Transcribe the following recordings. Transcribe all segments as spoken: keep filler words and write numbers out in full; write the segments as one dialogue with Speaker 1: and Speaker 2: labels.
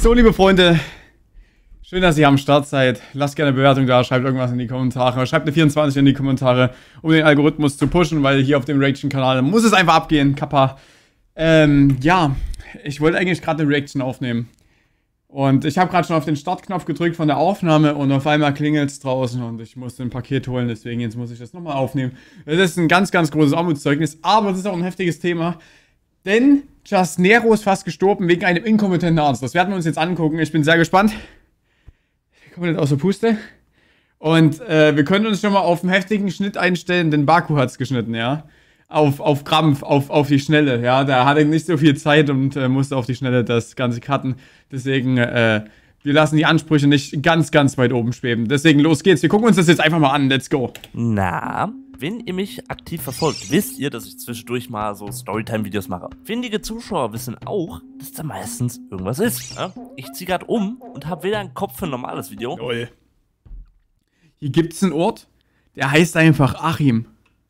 Speaker 1: So, liebe Freunde, schön, dass ihr am Start seid. Lasst gerne eine Bewertung da, schreibt irgendwas in die Kommentare. Schreibt eine vierundzwanzig in die Kommentare, um den Algorithmus zu pushen, weil hier auf dem Reaction-Kanal muss es einfach abgehen, Kappa. Ähm, ja, ich wollte eigentlich gerade eine Reaction aufnehmen. Und ich habe gerade schon auf den Startknopf gedrückt von der Aufnahme und auf einmal klingelt es draußen und ich musste ein Paket holen, deswegen jetzt muss ich das nochmal aufnehmen. Das ist ein ganz, ganz großes Armutszeugnis, aber es ist auch ein heftiges Thema, denn Just Nero ist fast gestorben wegen einem inkompetenten Arzt. Das werden wir uns jetzt angucken, ich bin sehr gespannt. Ich komme nicht aus der Puste. Und äh, wir können uns schon mal auf einen heftigen Schnitt einstellen, denn Baku hat es geschnitten, ja. Auf, auf Krampf, auf, auf die Schnelle, ja. Da hatte nicht so viel Zeit und äh, musste auf die Schnelle das Ganze cutten. Deswegen, äh, wir lassen die Ansprüche nicht ganz, ganz weit oben schweben. Deswegen, los geht's. Wir gucken uns das jetzt einfach mal an. Let's go.
Speaker 2: Na, wenn ihr mich aktiv verfolgt, wisst ihr, dass ich zwischendurch mal so Storytime-Videos mache. Findige Zuschauer wissen auch, dass da meistens irgendwas ist. Ja? Ich ziehe gerade um und habe weder einen Kopf für ein normales Video.
Speaker 1: Lol. Hier gibt's einen Ort, der heißt einfach Achim.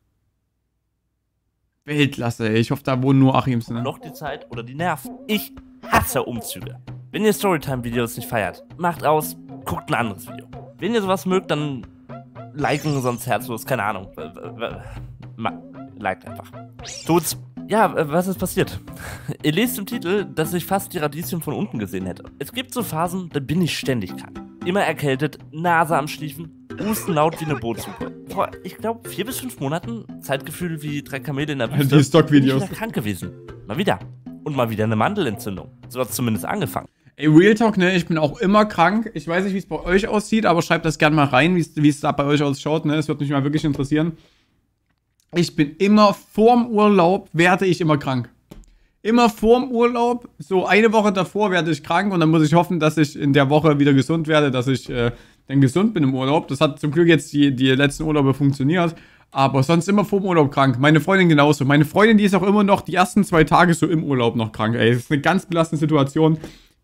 Speaker 1: Weltklasse, ey. Ich hoffe, da wohnen nur Achims, ne?
Speaker 2: Noch die Zeit oder die Nerven. Ich hasse Umzüge. Wenn ihr Storytime-Videos nicht feiert, macht aus, guckt ein anderes Video. Wenn ihr sowas mögt, dann liken, sonst herzlos, keine Ahnung. Liked einfach. Tut's. Ja, was ist passiert? Ihr lest im Titel, dass ich fast die Radieschen von unten gesehen hätte. Es gibt so Phasen, da bin ich ständig krank. Immer erkältet, Nase am Schliefen, Husten laut wie eine Bootsuppe. Vor, ich glaube, vier bis fünf Monaten, Zeitgefühl wie drei Kamele in der Wüste,
Speaker 1: die Stockvideos.
Speaker 2: bin ich wieder krank gewesen. Mal wieder. Und mal wieder eine Mandelentzündung. So hat es zumindest angefangen.
Speaker 1: Ey, Real Talk, ne, ich bin auch immer krank. Ich weiß nicht, wie es bei euch aussieht, aber schreibt das gerne mal rein, wie es da bei euch ausschaut, ne. Es wird mich mal wirklich interessieren. Ich bin immer vorm Urlaub, werde ich immer krank. Immer vorm Urlaub, so eine Woche davor werde ich krank und dann muss ich hoffen, dass ich in der Woche wieder gesund werde, dass ich äh, dann gesund bin im Urlaub. Das hat zum Glück jetzt die, die letzten Urlaube funktioniert, aber sonst immer vorm Urlaub krank. Meine Freundin genauso. Meine Freundin, die ist auch immer noch die ersten zwei Tage so im Urlaub noch krank, ey. Das ist eine ganz belastende Situation.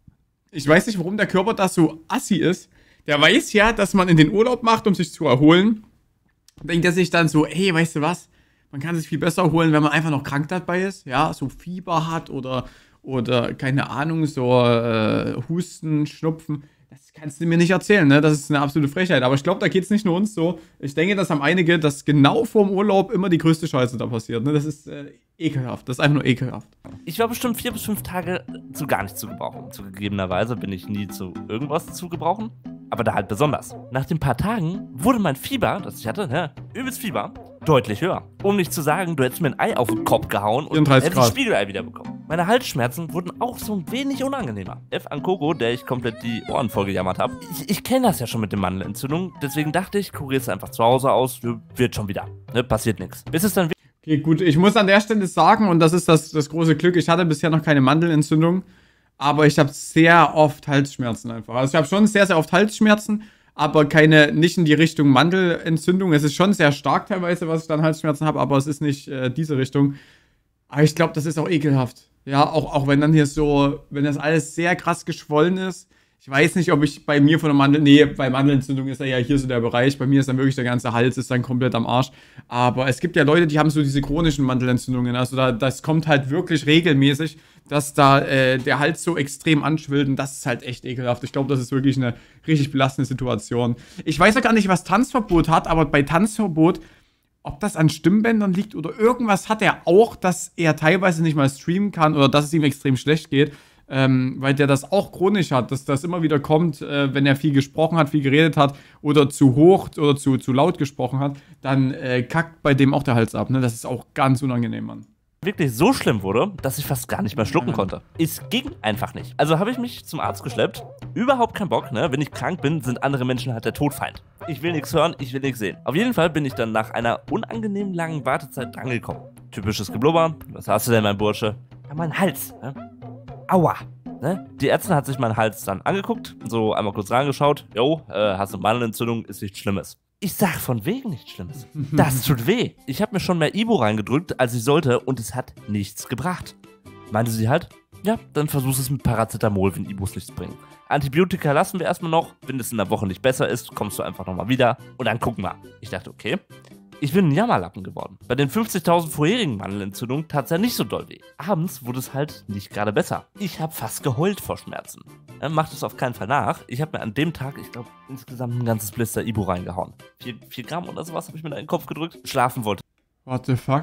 Speaker 1: Ich weiß nicht, warum der Körper da so assi ist. Der weiß ja, dass man in den Urlaub macht, um sich zu erholen. Denkt er sich dann so, hey, weißt du was? Man kann sich viel besser erholen, wenn man einfach noch krank dabei ist, ja, so Fieber hat oder, oder keine Ahnung, so äh, Husten, Schnupfen. Das kannst du mir nicht erzählen, ne? Das ist eine absolute Frechheit. Aber ich glaube, da geht es nicht nur uns so. Ich denke, das haben einige, dass genau vorm Urlaub immer die größte Scheiße da passiert, ne? Das ist äh, ekelhaft. Das ist einfach nur ekelhaft.
Speaker 2: Ich war bestimmt vier bis fünf Tage zu gar nicht zu gebrauchen. Zugegebenerweise bin ich nie zu irgendwas zu gebrauchen. Aber da halt besonders. Nach den paar Tagen wurde mein Fieber, das ich hatte, ne, übelst Fieber, deutlich höher. Um nicht zu sagen, du hättest mir ein Ei auf den Kopf gehauen und hättest ein Spiegelei wieder bekommen. Meine Halsschmerzen wurden auch so ein wenig unangenehmer. F an Koko, der ich komplett die Ohren vollgejammert habe. Ich, ich kenne das ja schon mit den Mandelentzündungen, deswegen dachte ich, kurier es einfach zu Hause aus, wird schon wieder. Ne, passiert nichts. Bis es dann...
Speaker 1: Okay, gut, ich muss an der Stelle sagen, und das ist das, das große Glück, ich hatte bisher noch keine Mandelentzündung. Aber ich habe sehr oft Halsschmerzen einfach. Also ich habe schon sehr, sehr oft Halsschmerzen, aber keine, nicht in die Richtung Mandelentzündung. Es ist schon sehr stark teilweise, was ich dann Halsschmerzen habe, aber es ist nicht äh, diese Richtung. Aber ich glaube, das ist auch ekelhaft. Ja, auch, auch wenn dann hier so, wenn das alles sehr krass geschwollen ist. Ich weiß nicht, ob ich bei mir von der Mandel, nee, bei Mandelentzündung ist ja hier so der Bereich. Bei mir ist dann wirklich der ganze Hals ist dann komplett am Arsch. Aber es gibt ja Leute, die haben so diese chronischen Mandelentzündungen. Also da, das kommt halt wirklich regelmäßig, dass da äh, der Hals so extrem anschwillt und das ist halt echt ekelhaft. Ich glaube, das ist wirklich eine richtig belastende Situation. Ich weiß ja gar nicht, was Tanzverbot hat, aber bei Tanzverbot, ob das an Stimmbändern liegt oder irgendwas hat er auch, dass er teilweise nicht mal streamen kann oder dass es ihm extrem schlecht geht. Ähm, weil der das auch chronisch hat, dass das immer wieder kommt, äh, wenn er viel gesprochen hat, viel geredet hat oder zu hoch oder zu, zu laut gesprochen hat, dann äh, kackt bei dem auch der Hals ab, ne? Das ist auch ganz unangenehm, Mann.
Speaker 2: Wirklich so schlimm wurde, dass ich fast gar nicht mehr schlucken konnte. Es ging einfach nicht. Also habe ich mich zum Arzt geschleppt. Überhaupt kein Bock, ne? Wenn ich krank bin, sind andere Menschen halt der Todfeind. Ich will nichts hören, ich will nichts sehen. Auf jeden Fall bin ich dann nach einer unangenehm langen Wartezeit drangekommen. Typisches Geblubber. Was hast du denn, mein Bursche? Ja, mein Hals, ne? Aua. Ne? Die Ärztin hat sich meinen Hals dann angeguckt, so einmal kurz reingeschaut. Jo, äh, hast du Mandelentzündung, ist nichts Schlimmes. Ich sag von wegen nichts Schlimmes. Das tut weh. Ich habe mir schon mehr Ibo reingedrückt, als ich sollte und es hat nichts gebracht. Meinte sie halt, ja, dann versuch es mit Paracetamol, wenn Ibos nichts bringen. Antibiotika lassen wir erstmal noch. Wenn es in der Woche nicht besser ist, kommst du einfach nochmal wieder und dann gucken wir. Ich dachte, okay. Ich bin ein Jammerlappen geworden. Bei den fünfzigtausend vorherigen Mandelentzündungen tat es ja nicht so doll weh. Abends wurde es halt nicht gerade besser. Ich habe fast geheult vor Schmerzen. Äh, macht es auf keinen Fall nach. Ich habe mir an dem Tag, ich glaube, insgesamt ein ganzes Blister Ibu reingehauen. Vier, vier Gramm oder sowas habe ich mir da in den Kopf gedrückt. Schlafen wollte.
Speaker 1: What the fuck?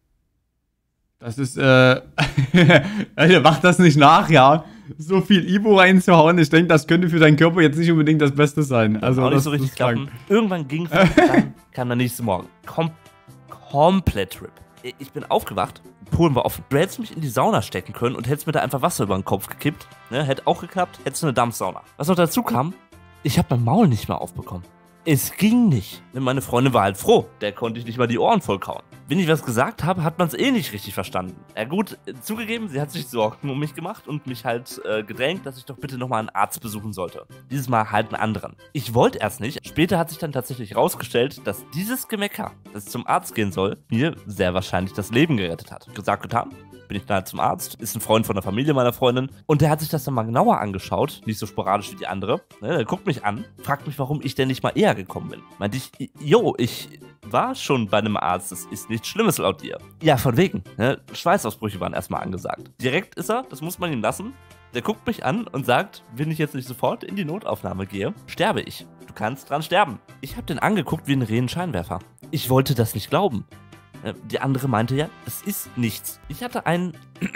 Speaker 1: Das ist, äh... Alter, mach das nicht nach, ja. So viel Ibu reinzuhauen, ich denke, das könnte für deinen Körper jetzt nicht unbedingt das Beste sein. Also,
Speaker 2: auch nicht
Speaker 1: das
Speaker 2: so richtig
Speaker 1: ist
Speaker 2: klappen. Irgendwann ging es, dann kam der nächste Morgen. Kom komplett Trip. Ich bin aufgewacht, Polen war offen. Du hättest mich in die Sauna stecken können und hättest mir da einfach Wasser über den Kopf gekippt. Ne? Hätte auch geklappt, hättest du eine Dampfsauna. Was noch dazu kam, ich habe mein Maul nicht mehr aufbekommen. Es ging nicht. Meine Freundin war halt froh. Der konnte ich nicht mal die Ohren vollkauen. Wenn ich was gesagt habe, hat man es eh nicht richtig verstanden. Ja gut, zugegeben, sie hat sich Sorgen um mich gemacht und mich halt äh, gedrängt, dass ich doch bitte nochmal einen Arzt besuchen sollte. Dieses Mal halt einen anderen. Ich wollte erst nicht. Später hat sich dann tatsächlich herausgestellt, dass dieses Gemecker, das zum Arzt gehen soll, mir sehr wahrscheinlich das Leben gerettet hat. Gesagt, getan. Bin ich dann halt zum Arzt, ist ein Freund von der Familie meiner Freundin und der hat sich das dann mal genauer angeschaut, nicht so sporadisch wie die andere. Ne, der guckt mich an, fragt mich, warum ich denn nicht mal eher gekommen bin. Meinte ich, jo, ich war schon bei einem Arzt, das ist nichts Schlimmes laut dir. Ja, von wegen. Ne, Schweißausbrüche waren erstmal angesagt. Direkt ist er, das muss man ihm lassen. Der guckt mich an und sagt, wenn ich jetzt nicht sofort in die Notaufnahme gehe, sterbe ich. Du kannst dran sterben. Ich habe den angeguckt wie einen Rehenscheinwerfer. Ich wollte das nicht glauben. Die andere meinte ja, es ist nichts. Ich hatte einen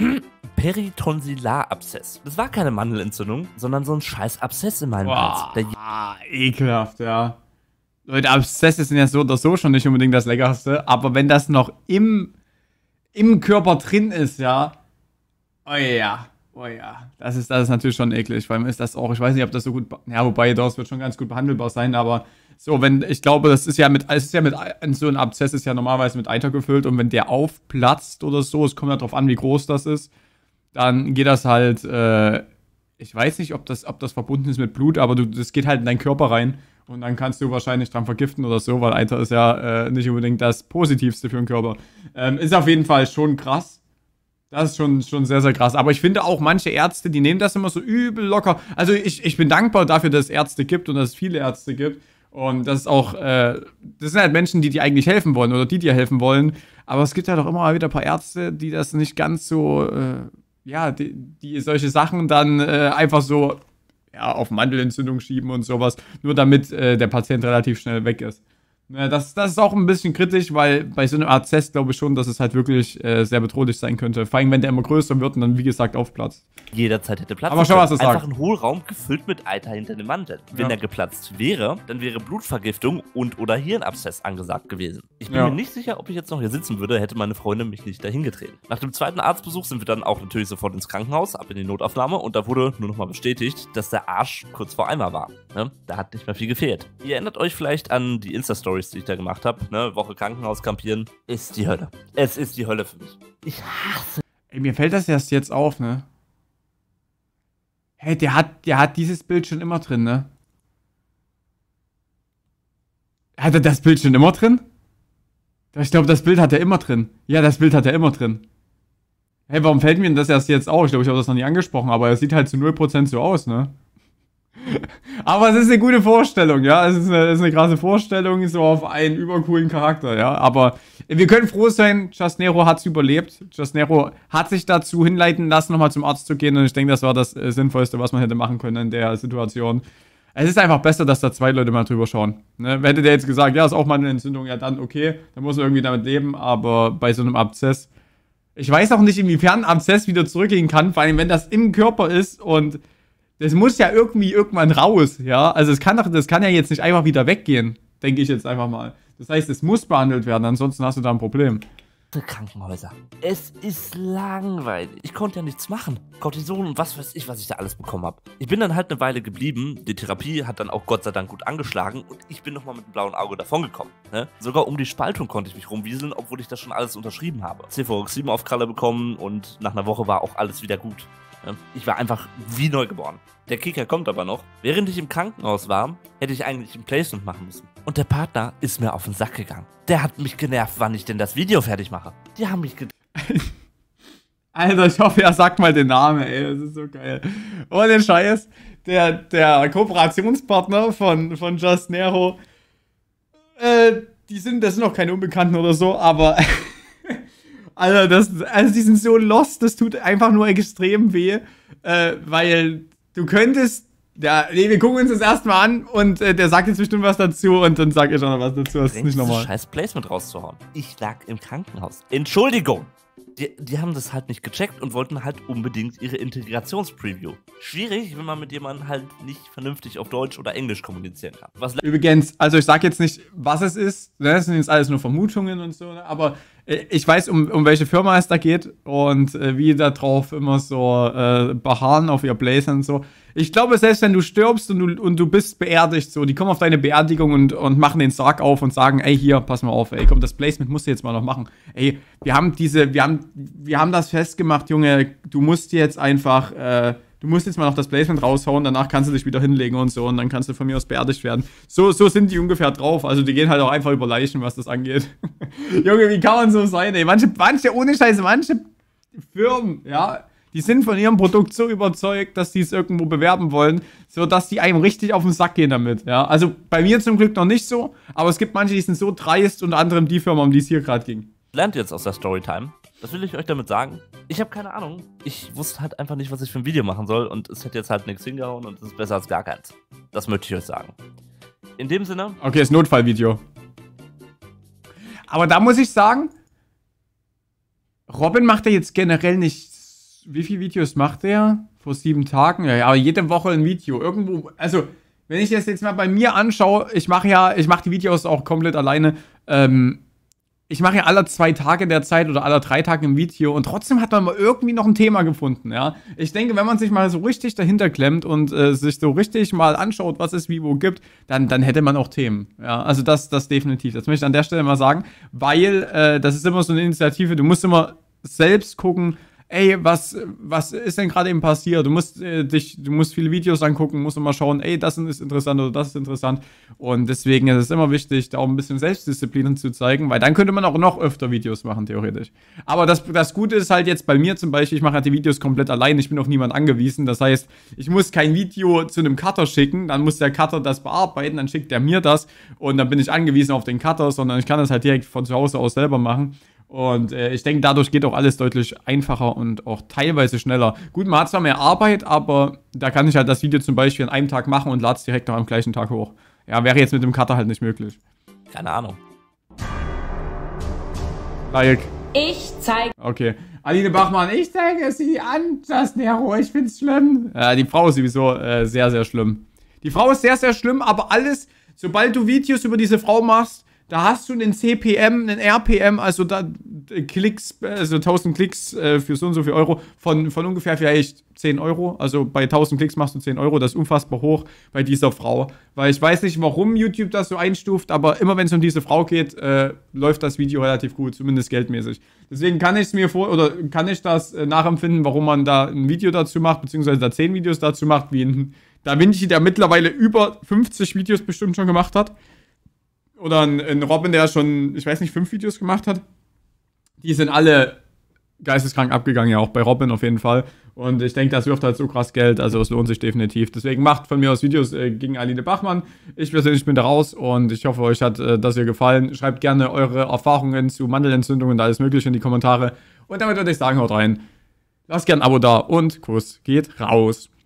Speaker 2: Peritonsillarabszess. Das war keine Mandelentzündung, sondern so ein scheiß Abszess in meinem
Speaker 1: Boah,
Speaker 2: Hals. Der
Speaker 1: ekelhaft, ja. Leute, Abszesse sind ja so oder so schon nicht unbedingt das Leckerste, aber wenn das noch im, im Körper drin ist, ja, oh ja, oh ja, das ist, das ist natürlich schon eklig, vor allem ist das auch, ich weiß nicht, ob das so gut, ja, wobei, das wird schon ganz gut behandelbar sein, aber so, wenn, ich glaube, das ist ja mit, es ist ja mit, so ein Abszess ist ja normalerweise mit Eiter gefüllt und wenn der aufplatzt oder so, es kommt ja drauf an, wie groß das ist, dann geht das halt, äh, ich weiß nicht, ob das, ob das verbunden ist mit Blut, aber du, das geht halt in deinen Körper rein und dann kannst du wahrscheinlich dran vergiften oder so, weil Eiter ist ja äh, nicht unbedingt das Positivste für den Körper. Ähm, ist auf jeden Fall schon krass. Das ist schon, schon sehr, sehr krass. Aber ich finde auch manche Ärzte, die nehmen das immer so übel locker. Also ich, ich bin dankbar dafür, dass es Ärzte gibt und dass es viele Ärzte gibt. Und das ist auch, äh, das sind halt Menschen, die dir eigentlich helfen wollen oder die dir helfen wollen. Aber es gibt halt auch immer mal wieder ein paar Ärzte, die das nicht ganz so, äh, ja, die, die solche Sachen dann äh, einfach so ja, auf Mandelentzündung schieben und sowas, nur damit äh, der Patient relativ schnell weg ist. Ja, das, das ist auch ein bisschen kritisch, weil bei so einem Abszess glaube ich schon, dass es halt wirklich äh, sehr bedrohlich sein könnte. Vor allem, wenn der immer größer wird und dann, wie gesagt, aufplatzt.
Speaker 2: Jederzeit hätte Platz.
Speaker 1: Aber schau, was du
Speaker 2: Einfach
Speaker 1: sagst.
Speaker 2: ein Hohlraum gefüllt mit Eiter hinter dem Mantel. Wenn
Speaker 1: Ja.
Speaker 2: er geplatzt wäre, dann wäre Blutvergiftung und oder Hirnabszess angesagt gewesen. Ich bin
Speaker 1: Ja.
Speaker 2: mir nicht sicher, ob ich jetzt noch hier sitzen würde, hätte meine Freundin mich nicht dahin getreten. Nach dem zweiten Arztbesuch sind wir dann auch natürlich sofort ins Krankenhaus, ab in die Notaufnahme und da wurde nur nochmal bestätigt, dass der Arsch kurz vor Eimer war. Ne? Da hat nicht mehr viel gefehlt. Ihr erinnert euch vielleicht an die Insta-Stories, die ich da gemacht habe. Ne? Woche Krankenhaus kampieren. Ist die Hölle. Es ist die Hölle für mich. Ich hasse.
Speaker 1: Ey, mir fällt das erst jetzt auf, ne? Hey, der hat, der hat dieses Bild schon immer drin, ne? Hat er das Bild schon immer drin? Ich glaube, das Bild hat er immer drin. Ja, das Bild hat er immer drin. Hey, warum fällt mir denn das erst jetzt auf? Ich glaube, ich habe das noch nie angesprochen, aber er sieht halt zu null Prozent so aus, ne? Aber es ist eine gute Vorstellung, ja. Es ist eine, es ist eine krasse Vorstellung, so auf einen übercoolen Charakter, ja. Aber wir können froh sein, Jasnero hat es überlebt. Jasnero hat sich dazu hinleiten lassen, nochmal zum Arzt zu gehen. Und ich denke, das war das äh, Sinnvollste, was man hätte machen können in der Situation. Es ist einfach besser, dass da zwei Leute mal drüber schauen. Ne? Hätte der jetzt gesagt, ja, ist auch mal eine Entzündung, ja dann okay, dann muss man irgendwie damit leben. Aber bei so einem Abszess, ich weiß auch nicht, inwiefern ein Abszess wieder zurückgehen kann, vor allem wenn das im Körper ist und das muss ja irgendwie irgendwann raus, ja. Also es kann doch, das kann ja jetzt nicht einfach wieder weggehen, denke ich jetzt einfach mal. Das heißt, es muss behandelt werden, ansonsten hast du da ein Problem.
Speaker 2: Krankenhäuser. Es ist langweilig. Ich konnte ja nichts machen. Cortison und was weiß ich, was ich da alles bekommen habe. Ich bin dann halt eine Weile geblieben. Die Therapie hat dann auch Gott sei Dank gut angeschlagen und ich bin nochmal mit einem blauen Auge davongekommen. Ne? Sogar um die Spaltung konnte ich mich rumwieseln, obwohl ich das schon alles unterschrieben habe. Cefuroxim auf Kralle bekommen und nach einer Woche war auch alles wieder gut. Ne? Ich war einfach wie neugeboren. Der Kicker kommt aber noch. Während ich im Krankenhaus war, hätte ich eigentlich ein Placement machen müssen. Und der Partner ist mir auf den Sack gegangen. Der hat mich genervt, wann ich denn das Video fertig mache. Die haben mich genervt.
Speaker 1: Alter, ich hoffe, er sagt mal den Namen, ey. Das ist so geil. Ohne Scheiß. Der, der Kooperationspartner von, von Jasnero, äh, die sind, das sind auch keine Unbekannten oder so, aber also, das, also die sind so lost, das tut einfach nur extrem weh, äh, weil du könntest, ja, nee, wir gucken uns das erstmal an und äh, der sagt jetzt bestimmt was dazu und dann sag ich auch noch was dazu, das ist nicht normal.
Speaker 2: Scheiß Placement rauszuhauen. Ich lag im Krankenhaus. Entschuldigung. Die, die haben das halt nicht gecheckt und wollten halt unbedingt ihre Integrationspreview. Schwierig, wenn man mit jemandem halt nicht vernünftig auf Deutsch oder Englisch kommunizieren kann. Was
Speaker 1: Übrigens, also ich sag jetzt nicht, was es ist, das sind jetzt alles nur Vermutungen und so, aber äh, ich weiß, um, um welche Firma es da geht und äh, wie da drauf immer so äh, beharren auf ihr Blazer und so. Ich glaube, selbst wenn du stirbst und du, und du bist beerdigt, so, die kommen auf deine Beerdigung und, und machen den Sarg auf und sagen, ey, hier, pass mal auf, ey, komm, das Placement musst du jetzt mal noch machen. Ey, wir haben diese, wir haben, wir haben das festgemacht, Junge, du musst jetzt einfach, äh, du musst jetzt mal noch das Placement raushauen, danach kannst du dich wieder hinlegen und so und dann kannst du von mir aus beerdigt werden. So, so sind die ungefähr drauf, also die gehen halt auch einfach über Leichen, was das angeht. Junge, wie kann man so sein, ey? Manche, manche, ohne Scheiße, manche Firmen, ja, die sind von ihrem Produkt so überzeugt, dass die es irgendwo bewerben wollen, sodass die einem richtig auf den Sack gehen damit, ja. Also bei mir zum Glück noch nicht so, aber es gibt manche, die sind so dreist, unter anderem die Firma, um die es hier gerade ging.
Speaker 2: Lernt jetzt aus der Storytime. Was will ich euch damit sagen? Ich habe keine Ahnung. Ich wusste halt einfach nicht, was ich für ein Video machen soll und es hätte jetzt halt nichts hingehauen und es ist besser als gar keins. Das möchte ich euch sagen. In dem Sinne...
Speaker 1: Okay, das Notfallvideo. Aber da muss ich sagen, Robin macht ja jetzt generell nicht... Wie viele Videos macht er? Vor sieben Tagen? Ja, ja, aber jede Woche ein Video. Irgendwo, also, wenn ich das jetzt mal bei mir anschaue, ich mache ja, ich mache die Videos auch komplett alleine. Ähm, ich mache ja alle zwei Tage der Zeit oder alle drei Tage ein Video und trotzdem hat man mal irgendwie noch ein Thema gefunden, ja. Ich denke, wenn man sich mal so richtig dahinter klemmt und äh, sich so richtig mal anschaut, was es wie wo gibt, dann, dann hätte man auch Themen, ja. Also das, das definitiv. Das möchte ich an der Stelle mal sagen, weil äh, das ist immer so eine Initiative, du musst immer selbst gucken, ey, was, was ist denn gerade eben passiert? Du musst äh, dich, du musst viele Videos angucken, musst immer schauen, ey, das ist interessant oder das ist interessant. Und deswegen ist es immer wichtig, da auch ein bisschen Selbstdisziplin zu zeigen, weil dann könnte man auch noch öfter Videos machen, theoretisch. Aber das, das Gute ist halt jetzt bei mir zum Beispiel, ich mache halt die Videos komplett allein, ich bin auf niemanden angewiesen. Das heißt, ich muss kein Video zu einem Cutter schicken, dann muss der Cutter das bearbeiten, dann schickt der mir das und dann bin ich angewiesen auf den Cutter, sondern ich kann das halt direkt von zu Hause aus selber machen. Und äh, ich denke, dadurch geht auch alles deutlich einfacher und auch teilweise schneller. Gut, man hat zwar mehr Arbeit, aber da kann ich halt das Video zum Beispiel an einem Tag machen und lade es direkt noch am gleichen Tag hoch. Ja, wäre jetzt mit dem Cutter halt nicht möglich.
Speaker 2: Keine Ahnung.
Speaker 1: Like.
Speaker 3: Ich zeige.
Speaker 1: Okay. Aline Bachmann, ich zeige sie an, Just Nero, ich find's schlimm. Ja, die Frau ist sowieso äh, sehr, sehr schlimm. Die Frau ist sehr, sehr schlimm, aber alles, sobald du Videos über diese Frau machst, da hast du einen C P M, einen R P M, also da Klicks, also tausend Klicks äh, für so und so viel Euro von, von ungefähr vielleicht zehn Euro. Also bei tausend Klicks machst du zehn Euro, das ist unfassbar hoch bei dieser Frau. Weil ich weiß nicht, warum YouTube das so einstuft, aber immer wenn es um diese Frau geht, äh, läuft das Video relativ gut, zumindest geldmäßig. Deswegen kann ich es mir vor, oder kann ich das äh, nachempfinden, warum man da ein Video dazu macht, beziehungsweise da zehn Videos dazu macht, wie ein Da Vinci, der mittlerweile über fünfzig Videos bestimmt schon gemacht hat. Oder ein, ein Robin, der schon, ich weiß nicht, fünf Videos gemacht hat. Die sind alle geisteskrank abgegangen, ja, auch bei Robin auf jeden Fall. Und ich denke, das wirft halt so krass Geld, also es lohnt sich definitiv. Deswegen macht von mir aus Videos äh, gegen Aline Bachmann. Ich persönlich bin da raus und ich hoffe, euch hat äh, das hier gefallen. Schreibt gerne eure Erfahrungen zu Mandelentzündungen und alles mögliche in die Kommentare. Und damit würde ich sagen, haut rein. Lasst gerne ein Abo da und Kuss geht raus.